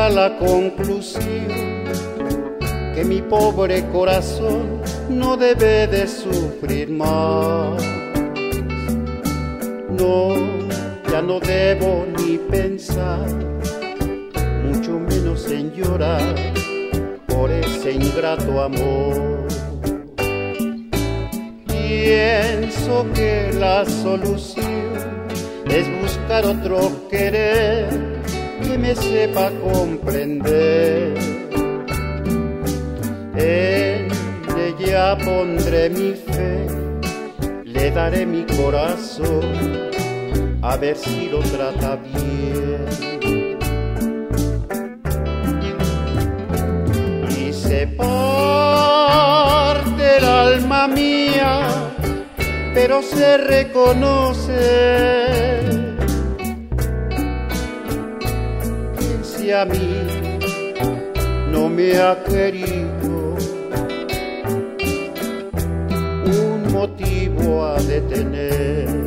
a la conclusión que mi pobre corazón no debe de sufrir más. No, ya no debo ni pensar, mucho menos en llorar por ese ingrato amor. Pienso que la solución es buscar otro querer que me sepa comprender. En ella pondré mi fe, le daré mi corazón, a ver si lo trata bien. Y se parte el alma mía, pero se reconoce que si a mí no me ha querido, un motivo ha de tener.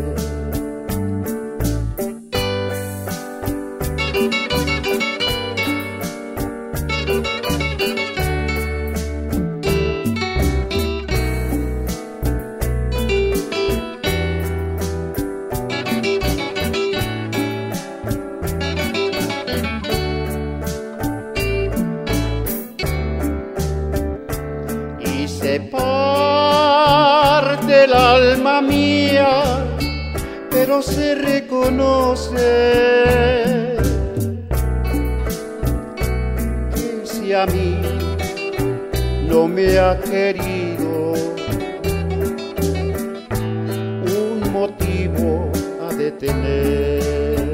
Se parte el alma mía, pero se reconoce que si a mí no me ha querido, un motivo ha de tener.